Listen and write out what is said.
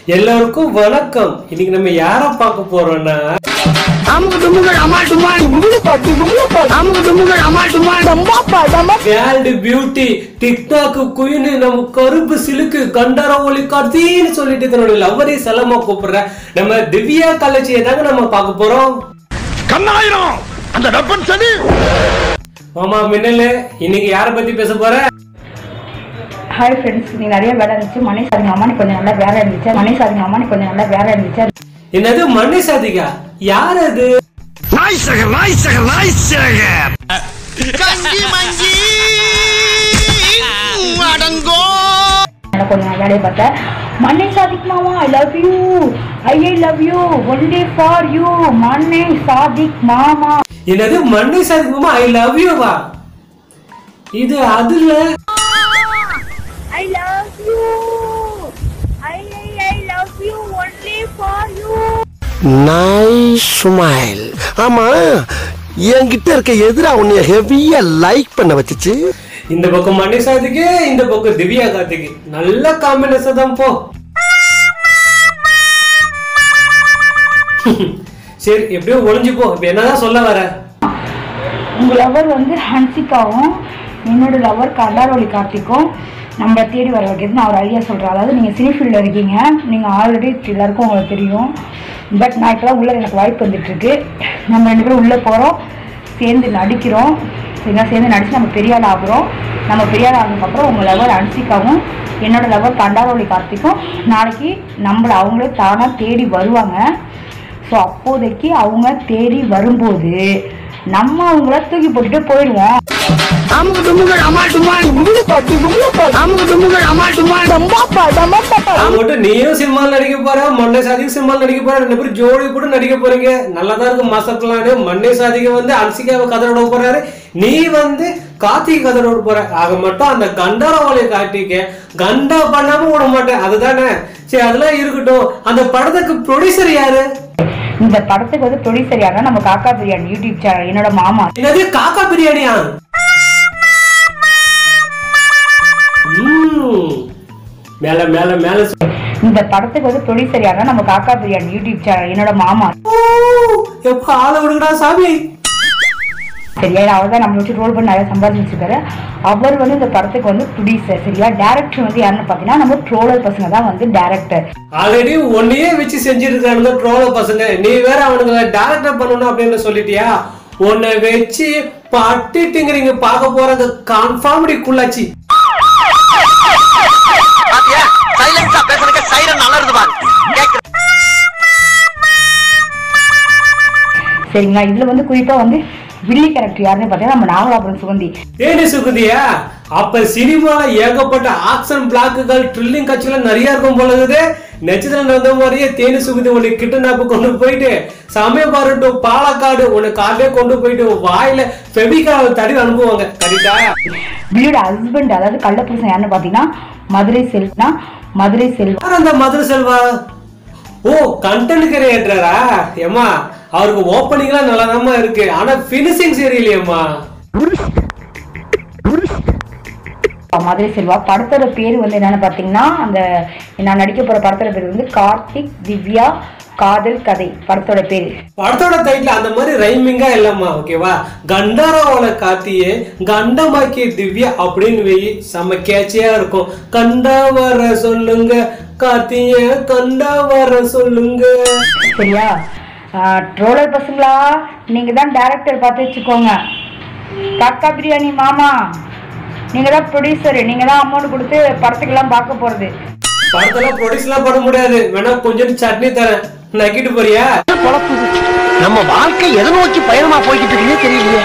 எல்லாருக்கும் வணக்கம். இன்னைக்கு நம்ம யார பார்க்க போறோம்னா வேர்ல்டு பியூட்டி டிக்டாக் குயின் நம்ம கருப்பு சிலுக்கு கண்டார ஒளி கார்த்தின்னு சொல்லிட்டு தன்னோட லவ்வரை செல்லமா கூப்பிடுற நம்ம திவ்யா கலச்சியை தாங்க நம்ம பார்க்க போறோம். கண்ணாயிரம் அந்த வெப்பன் சரி. மாமா மின்னல இன்னைக்கு யார பத்தி பேச போற? ஹாய் ஃப்ரெண்ட்ஸ், நீ நிறைய வேலை இருந்துச்சு. மணி சாதிங்க அம்மா, நீ கொஞ்சம் நல்லா வேலை இருந்துச்சு. மணி சாதிங்க அம்மா, நீ கொஞ்சம் நல்லா வேலை இருந்துச்சு. என்னது மண்ணை சாதிகா? யார் அது? நாய் சகர் நாய் சகர் நாய் சகர் கஞ்சி மஞ்சி அடங்கோ. கொஞ்சம் வேலையை பார்த்தேன். மண்ணை சாதிக் மாமா, I love you, I love you, only for you, Mannai Sadiq மாமா. என்னது மண்ணை சாதிக் மாமா ஐ லவ் யூ வா? இது அதுல I love you. I love you only for you. Nice smile. ஆமா, என்கிட்ட இருக்க எதிரா உன்னை ஹெவியா லைக் பண்ண வச்சுச்சு. இந்த பக்கம் மண்ணை சாதிக்கு, இந்த பக்கம் திவ்யா கார்த்திக்கு. நல்ல காம்பினேஷன் தான் போ. சரி, எப்படியோ ஒளிஞ்சு போ. இப்ப என்னதான் சொல்ல வர? உங்க லவர் வந்து ஹன்சிகாவும் என்னோட லவர் கண்டாரோலி கார்த்திக்கும் நம்மளை தேடி வர வைக்கிறது நான் ஒரு ஐடியா சொல்கிறேன். அதாவது நீங்கள் சினி ஃபீல்டில் இருக்கீங்க, நீங்கள் ஆல்ரெடி எல்லாருக்கும் உங்களுக்கு தெரியும். பட் நான் இப்போலாம் உள்ளே எனக்கு வாய்ப்பு வந்துட்டுருக்கு. நம்ம ரெண்டு பேரும் உள்ளே போகிறோம், சேர்ந்து நடிக்கிறோம். சரிங்களா? சேர்ந்து நடித்து நம்ம பெரிய ஆள் ஆகுறோம். நம்ம பெரிய ஆள் ஆனதுக்கப்புறம் உங்கள் லவர் ஹன்சிகாவும் என்னோட லவர் கண்டாரோலி கார்த்திக்கும் நாளைக்கு நம்மளை அவங்களே தானாக தேடி வருவாங்க. ஸோ அப்போதைக்கு அவங்க தேடி வரும்போது நம்ம அவங்கள தூக்கி போட்டுட்டு போயிடுவோம். நீயும் சினிமாவில் நடிக்க போற, மண்ணை சாதிக்கு சினிமாவில் நடிக்க போற, ரெண்டு பேரும் ஜோடி கூட நடிக்க போறீங்க. நல்லதா இருக்கு. மாசத்துலான்னு மண்ணை சாதிக்க வந்து அன்சிகாவை கதறோட போறாரு, நீ வந்து கார்த்திகை கதறோட போற. ஆக மட்டும் அந்த கண்டாரவாளைய கார்த்திகை கண்டா பண்ணாம விட மாட்டேன். அதுதானே? சரி, அதெல்லாம் இருக்கட்டும். அந்த படத்துக்கு ப்ரொடியூசர் யாரு? இந்த படத்துக்கு வந்து ப்ரொடியூசர் யாருன்னா நம்ம காக்கா பிரியாணி யூடியூப் சேனல் என்னோட மாமா. என்னது காக்கா பிரியாணியா? மேல மேல மேல. இந்த படத்துக்கு வந்து ப்ரொடியூசர் யாருன்னா நம்ம காக்கா பிரியாணி யூடியூப் சேனல் என்னோட மாமா. எப்ப ஆள விடுங்கடா சாமி. சரியா? அவர் தான் நம்ம வச்சு ரோல் பண்ணி நிறைய சம்பாதிச்சு வச்சிருக்காரு. அவர் வந்து இந்த படத்துக்கு வந்து ப்ரொடியூசர். சரியா? டேரக்டர் வந்து யாருன்னு பாத்தீங்கன்னா நம்ம ட்ரோலர் பசங்க தான் வந்து டேரக்டர். ஆல்ரெடி ஒன்னையே வச்சு செஞ்சிருக்கானுங்க ட்ரோலர் பசங்க. நீ வேற அவனுங்களை டேரக்டர் பண்ணணும் அப்படின்னு சொல்லிட்டியா? உன்னை வச்சு பட்டுட்டுங்கிறீங்க. பார்க்க போறது கான்ஃபார்ம்டி குள்ளாச்சு. சரிங்களா? இதுல வந்து குறிப்பா வந்து வில்லி கேரக்டர் யாருன்னு பாத்தீங்கன்னா நம்ம நாகலாபுரம் சுகந்தி. தேனி சுகந்தியா? அப்ப சினிமால ஏகப்பட்ட ஆக்ஷன் பிளாக்குகள் த்ரில்லிங் காட்சிகள் நிறைய இருக்கும் போல இருக்குது. நெச்சத்துல நடந்த மாதிரியே தேனி சுகந்தி உன்னை கிட்டனாப்பு கொண்டு போயிட்டு சமயபாரு டு பாலக்காடு உன்னை காலையே கொண்டு போயிட்டு வாயில ஃபெவிகால் தடி அனுப்புவாங்க. கரெக்டா? வில்லியோட ஹஸ்பண்ட் அதாவது கள்ளப்புருஷன் யாருன்னு பாத்தீங்கன்னா மதுரை செல்வா. மதுரை செல்வா அந்த மதுரை செல்வா ஓ கண்டென்ட் கிரியேட்டரா? ஏமா அவருக்கு ஓப்பனிங்லாம் நல்லதாமா இருக்கு, ஆனா பினிஷிங் சரியில்லையம்மா. மதுரை செல்வா படத்தோட பேர் வந்து என்னன்னு பாத்தீங்கன்னா, அந்த நான் நடிக்க போற படத்தோட பேர் வந்து கார்த்திக் திவ்யா காதல் கதை. படத்தோட பேரு, படத்தோட டைட்டில் அந்த மாதிரி ரைமிங்கா இல்லம்மா. ஓகேவா? கண்டாராவோட கார்த்தியே கண்டமாக்கிய திவ்யா அப்படின்னு வெயி செம்ம கேட்சியா இருக்கும். கண்டா வர சொல்லுங்க கார்த்திய, கண்டா வர சொல்லுங்க. சரியா? ட்ரோலர் பசங்களா, நீங்க தான் டைரக்டர் பார்த்து வச்சுக்கோங்க. காக்கா பிரியாணி மாமா, நீங்க தான் ப்ரொடியூசர். நீங்க தான் அமௌண்ட் கொடுத்து படத்துக்கெல்லாம் பார்க்க போறது. படத்தெல்லாம் ப்ரொடியூஸ்லாம் பண்ண முடியாது. வேணா கொஞ்சம் சட்னி தரேன், நக்கிட்டு போறியா? நம்ம வாழ்க்கை எதை நோக்கி பயணமா போய்கிட்டு இருக்குன்னே தெரியலையே.